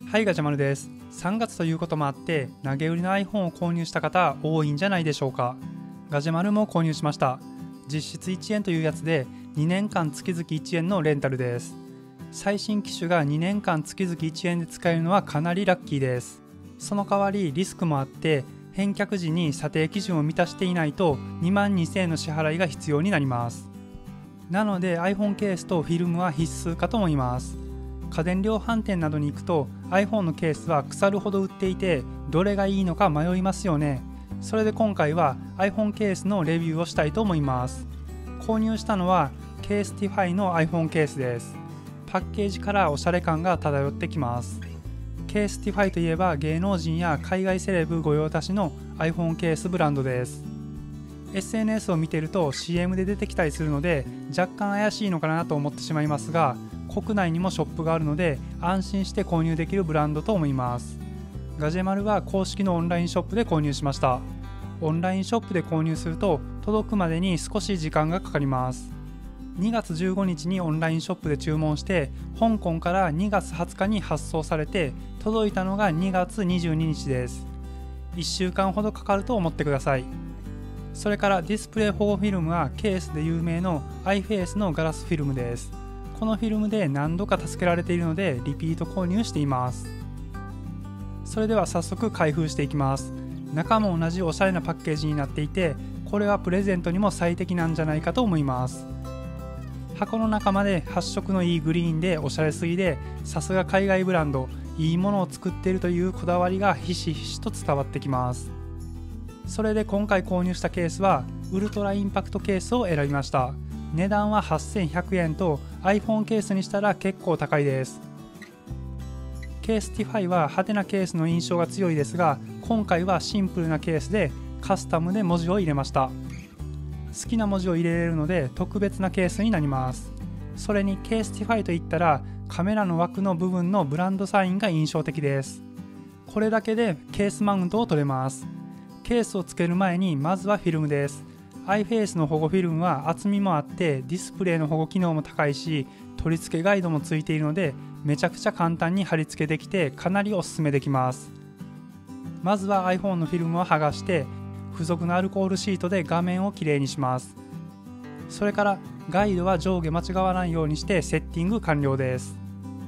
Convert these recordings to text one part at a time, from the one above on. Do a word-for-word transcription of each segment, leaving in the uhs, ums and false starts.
はい、ガジャマルです。さんがつということもあって投げ売りの iPhone を購入した方多いんじゃないでしょうか。ガジャマルも購入しました。実質いちえんというやつでにねんかん月々いちえんのレンタルです。最新機種がにねんかん月々いちえんで使えるのはかなりラッキーです。その代わりリスクもあって返却時に査定基準を満たしていないとにまんにせんえんの支払いが必要になります。なので iPhone ケースとフィルムは必須かと思います。家電量販店などに行くと iPhone のケースは腐るほど売っていてどれがいいのか迷いますよね。それで今回は iPhone ケースのレビューをしたいと思います。購入したのはケースティファイの iPhone ケースです。パッケージからおしゃれ感が漂ってきます。ケースティファイといえば芸能人や海外セレブ御用達の iPhone ケースブランドです。 エスエヌエス を見てると シーエム で出てきたりするので若干怪しいのかなと思ってしまいますが、国内にもショップがあるので安心して購入できるブランドと思います。ガジェマルは公式のオンラインショップで購入しました。オンラインショップで購入すると届くまでに少し時間がかかります。にがつじゅうごにちにオンラインショップで注文して香港からにがつはつかに発送されて届いたのがにがつにじゅうににちです。いっしゅうかんほどかかると思ってください。それからディスプレイ保護フィルムはケースで有名の iFace のガラスフィルムです。このフィルムで何度か助けられているのでリピート購入しています。それでは早速開封していきます。中も同じおしゃれなパッケージになっていてこれはプレゼントにも最適なんじゃないかと思います。箱の中まで発色のいいグリーンでおしゃれすぎでさすが海外ブランド、いいものを作っているというこだわりがひしひしと伝わってきます。それで今回購入したケースはウルトラインパクトケースを選びました。値段ははっせんひゃくえんと iPhone ケースにしたら結構高いです。ケースティファイは派手なケースの印象が強いですが今回はシンプルなケースでカスタムで文字を入れました。好きな文字を入れれるので特別なケースになります。それにケースティファイといったらカメラの枠の部分のブランドサインが印象的です。これだけでケースマウントを取れます。ケースをつける前にまずはフィルムです。iFace の保護フィルムは厚みもあってディスプレイの保護機能も高いし取り付けガイドもついているのでめちゃくちゃ簡単に貼り付けできてかなりおすすめできます。まずは iPhone のフィルムを剥がして付属のアルコールシートで画面をきれいにします。それからガイドは上下間違わないようにしてセッティング完了です。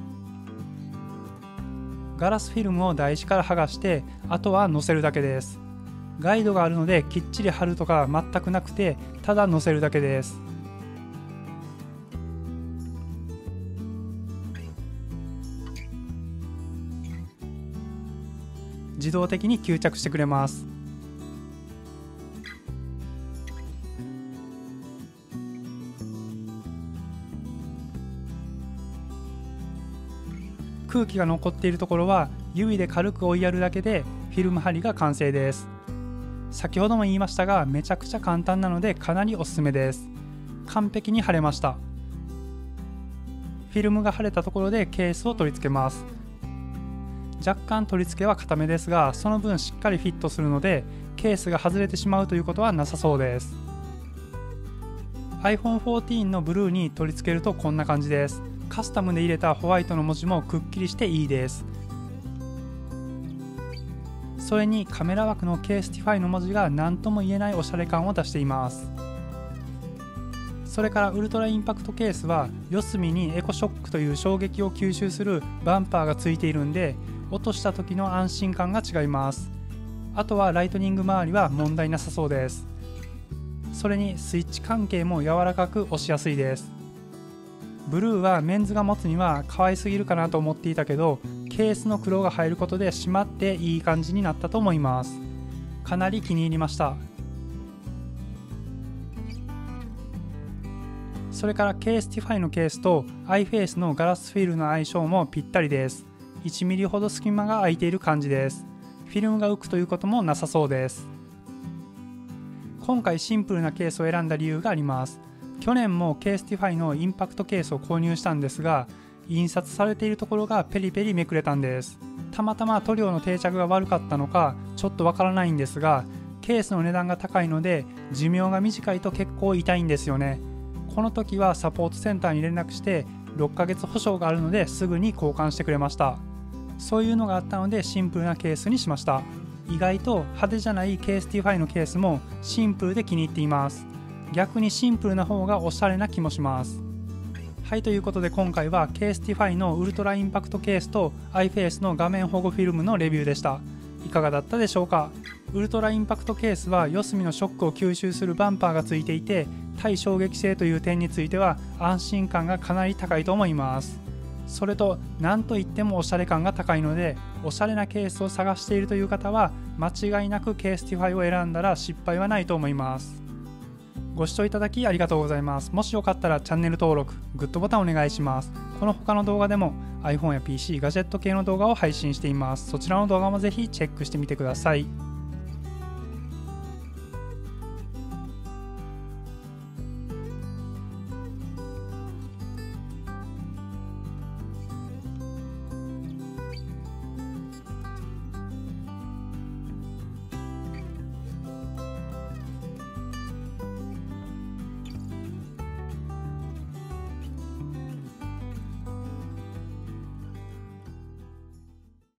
ガラスフィルムを台紙から剥がしてあとは載せるだけです。ガイドがあるのできっちり貼るとか全くなくてただ載せるだけです。自動的に吸着してくれます。空気が残っているところは指で軽く追いやるだけでフィルム貼りが完成です。先ほども言いましたがめちゃくちゃ簡単なのでかなりおすすめです。完璧に貼れました。フィルムが貼れたところでケースを取り付けます。若干取り付けは固めですがその分しっかりフィットするのでケースが外れてしまうということはなさそうです。 アイフォンフォーティーン のブルーに取り付けるとこんな感じです。カスタムで入れたホワイトの文字もくっきりしていいです。それにカメラ枠のケースティファイの文字が何とも言えないおしゃれ感を出しています。それからウルトラインパクトケースは四隅にエコショックという衝撃を吸収するバンパーがついているんで落とした時の安心感が違います。あとはライトニング周りは問題なさそうです。それにスイッチ関係も柔らかく押しやすいです。ブルーはメンズが持つには可愛すぎるかなと思っていたけどケースの黒が入ることで締まっていい感じになったと思います。かなり気に入りました。それからケースティファイのケースと iFace のガラスフィルの相性もぴったりです。いちミリほど隙間が空いている感じです。フィルムが浮くということもなさそうです。今回シンプルなケースを選んだ理由があります。去年もケースティファイのインパクトケースを購入したんですが印刷されているところがペリペリめくれたんです。たまたま塗料の定着が悪かったのかちょっとわからないんですがケースの値段が高いので寿命が短いと結構痛いんですよね。この時はサポートセンターに連絡してろっかげつ保証があるのですぐに交換してくれました。 そういうのがあったのでシンプルなケースにしました。意外と派手じゃない ケーエスティーファイ のケースもシンプルで気に入っています。逆にシンプルな方がおしゃれな気もします。はい、ということで今回は ケーエスティーファイ のウルトラインパクトケースと iFace の画面保護フィルムのレビューでした。いかがだったでしょうか。ウルトラインパクトケースは四隅のショックを吸収するバンパーがついていて、耐衝撃性という点については安心感がかなり高いと思います。それと何といってもおしゃれ感が高いので、おしゃれなケースを探しているという方は間違いなく ケーエスティーファイ を選んだら失敗はないと思います。ご視聴いただきありがとうございます。もしよかったらチャンネル登録、グッドボタンお願いします。この他の動画でも iPhone や ピーシー、ガジェット系の動画を配信しています。そちらの動画もぜひチェックしてみてください。